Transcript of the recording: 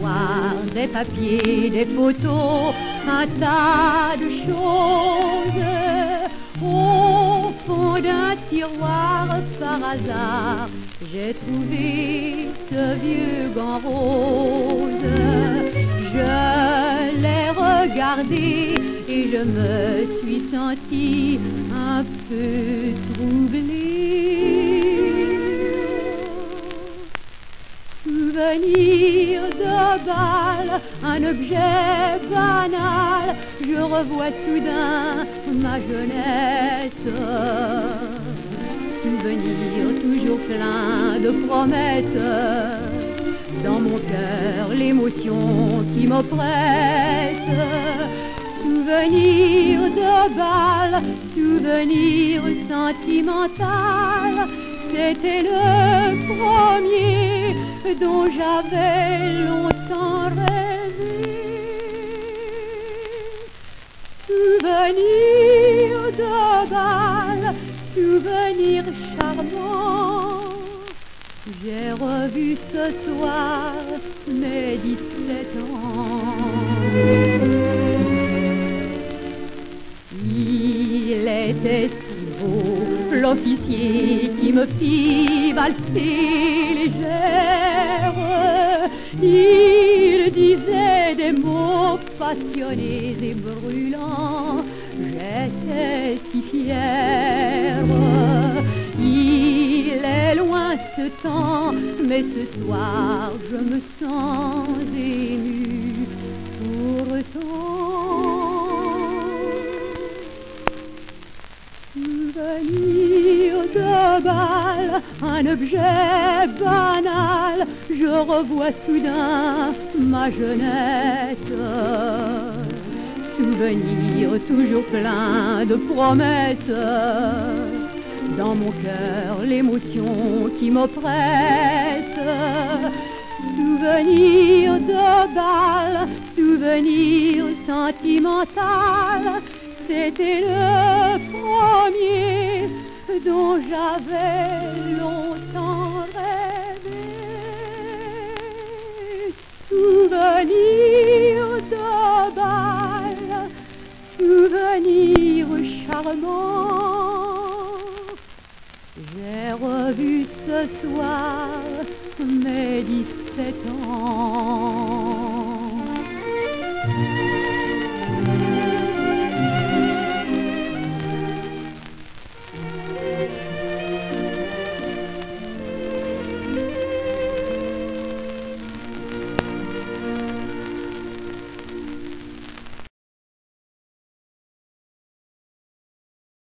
mémoire, des papiers, des photos, un tas de choses. Au fond d'un tiroir, par hasard, j'ai trouvé ce vieux gant rose. Je l'ai regardé et je me suis sentie un peu troublée. Souvenir de bal, un objet banal, je revois soudain ma jeunesse. Souvenir toujours plein de promesses, dans mon cœur l'émotion qui m'oppresse. Souvenir de bal, souvenir sentimental, c'était le premier dont j'avais longtemps rêvé. Souvenir de bal, souvenir charmant, j'ai revu ce soir mes 17 ans. Il était si beau, l'officier qui me fit valser légère. Il disait des mots passionnés et brûlants, j'étais si fière. Il est loin ce temps, mais ce soir je me sens émue pourtant. Souvenir de bal, un objet banal, je revois soudain ma jeunesse. Souvenir toujours plein de promesses, dans mon cœur l'émotion qui m'oppresse. Souvenir de bal, souvenir sentimental, c'était le premier dont j'avais longtemps rêvé. Souvenir de bal, souvenir charmant, j'ai revu ce soir mes 17 ans.